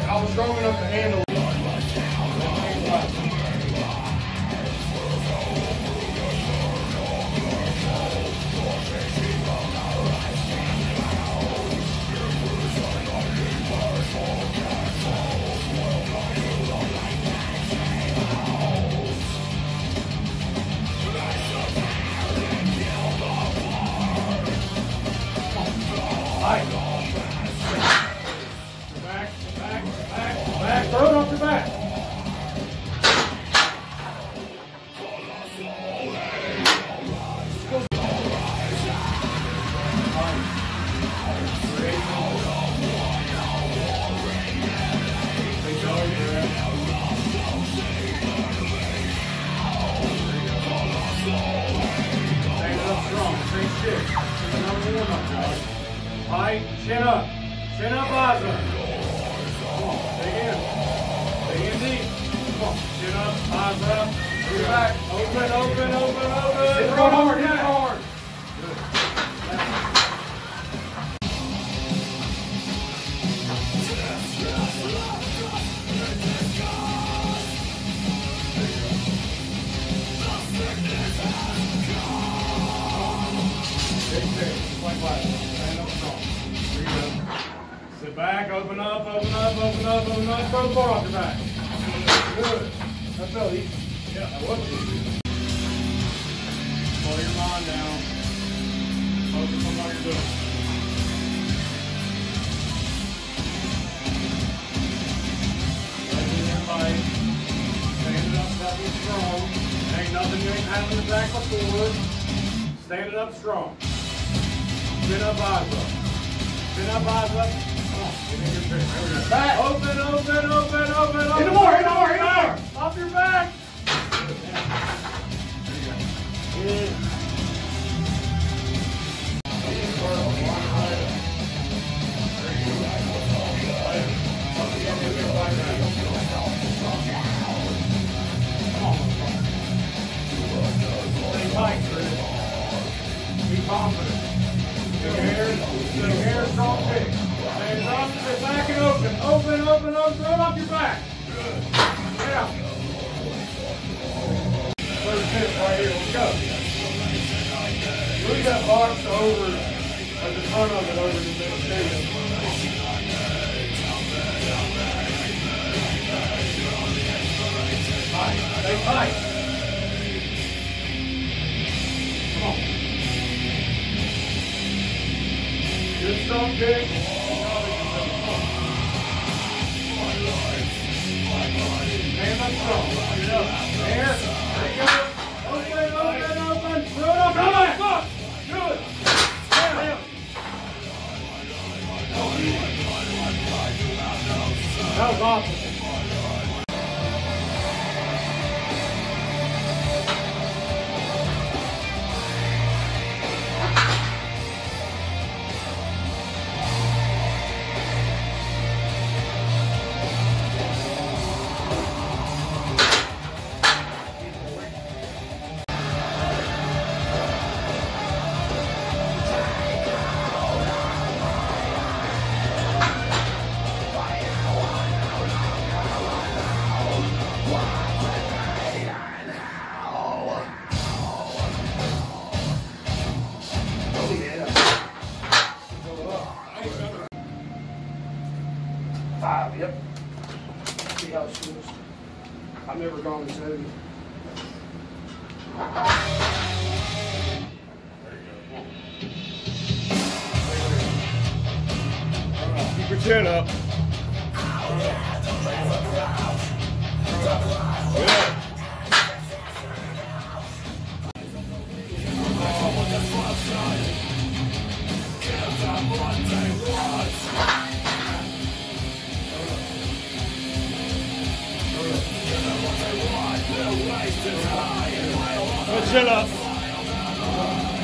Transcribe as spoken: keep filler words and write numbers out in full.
I was strong enough to handle it. Back, back, back, back. Throw it off your back. Height, chin up. Chin up, eyes up. Come on, dig in. Dig in deep. Come on, chin up, eyes up. Move back. Open, open, open, open. Hit it hard, hit it hard. Good. Big thing, like that. Sit back, open up, open up, open up, open up. Throw the bar off your back. Good. That felt easy. Yeah, that was easy. Slow your mind down. Focus on what you're doing. Letting your light. Stand it up, stepping strong. Ain't nothing you ain't handling the back before. Stand it up strong. Chin up, eyes up. Chin up, eyes up. Come on, get in your chair. There we go. Back. Open, open, open, open, open. Hit the more, hit the more, hit the more. Off your back. There you go. Good. Come on. Stay tight, Chris. Be confident. Good hair, good hair, strong kick. Hands up, sit back and open. Open, open, open. Throw it off your back. Good. Yeah. Third tip right here. Let's go. Move that box over at the front of it over to the stadium. Tight. Stay tight. Come on. Good strong kick. Stand up strong. Get up. There. There you go. Open, open, open. Throw it up. Come on, look. Good. Down. That was awesome. Five, yep. See how it feels. I've never gone this heavy. Keep your chin up. Good. Good chin up.